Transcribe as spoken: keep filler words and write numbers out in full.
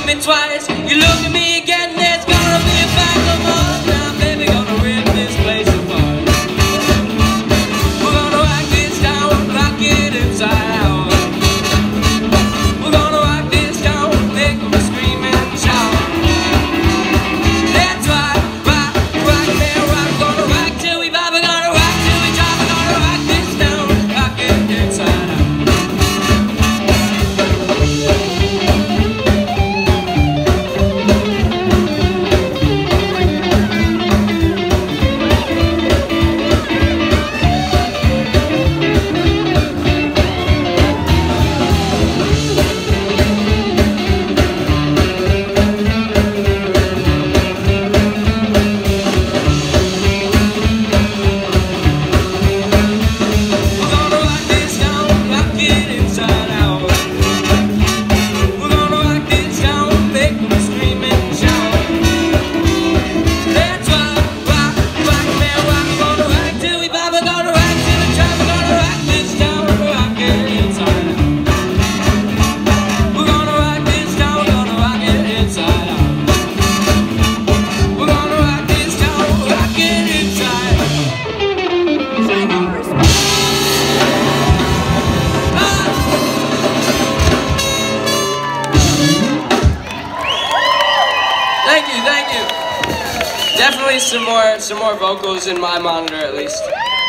me twice, you look at me again, there's gonna be a pack of more. Now baby, gonna rip this place apart. We're gonna rock this town, rock it inside out. We're gonna rock this town, make them scream and shout. That's right, rock, rock, man, rock. Gonna rock till we vibe, we're gonna rock till we drop. We're gonna rock this town, rock it inside out. Thank you, thank you. Definitely some more, some more vocals in my monitor at least.